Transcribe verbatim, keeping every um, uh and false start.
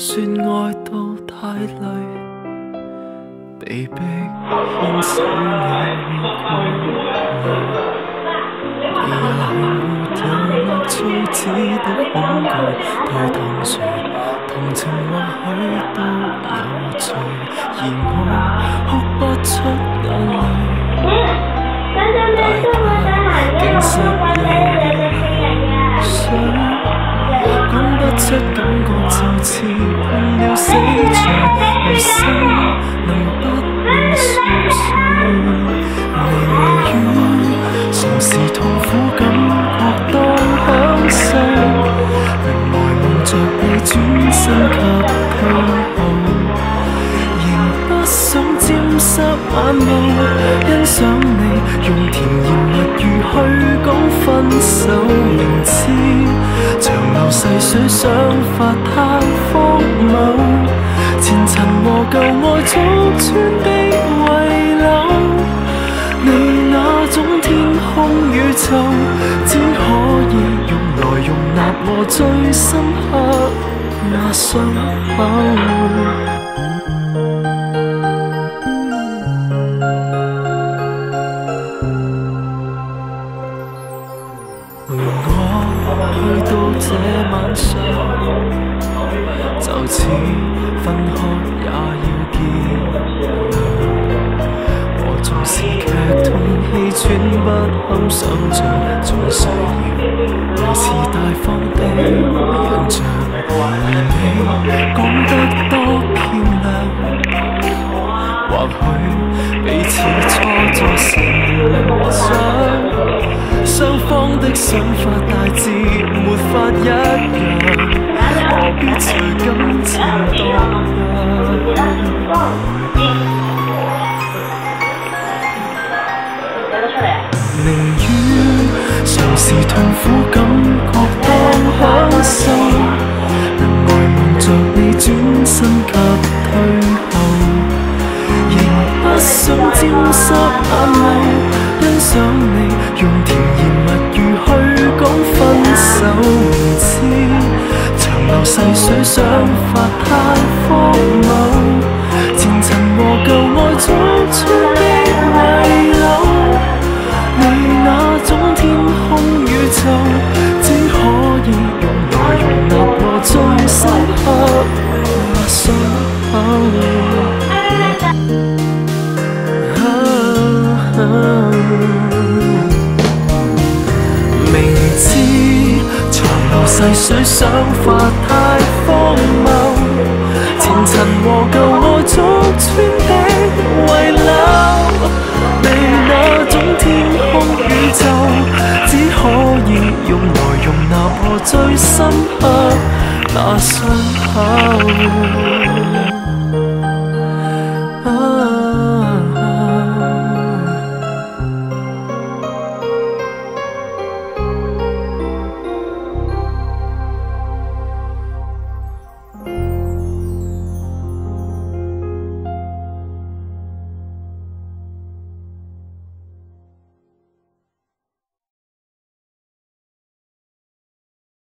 算愛到太累，被迫牽手你你也會有趣子的恐懼，對當誰同情或許都有罪，而我哭不出眼淚，大怕竟失有水。講不出感覺就似碰了死罪，餘生能不能熟睡？寧願常時痛苦感覺當享受，原來夢着你轉身及退後，仍不想沾濕眼淚，欣賞你用甜言蜜語去講分手，明知長流細水想法太荒謬，前塵和舊愛逐寸地遺留，你那種天空宇宙，只可以用來容納我最深刻那傷口。去到這晚上，就似分開也要見諒。我縱是劇痛氣喘不堪想像，總需要如此大方的印象。而你講得多漂亮，或許彼此錯作成長。雙方的想法大致沒法一樣，何必隨感情蕩漾？寧願常時痛苦感覺當享受，能呆望着你轉身及退後，仍不想沾濕眼淚，欣賞你用甜言蜜語去講分手，明知長流細水想法太荒謬，前塵和舊愛逐寸地遺留，你那種天空宇宙，只可以用來容納我最深刻那傷口。明知長流細水想法太荒謬，前塵和舊愛逐寸地遺留，你那種天空宇宙，只可以用來容納我最深刻那傷口。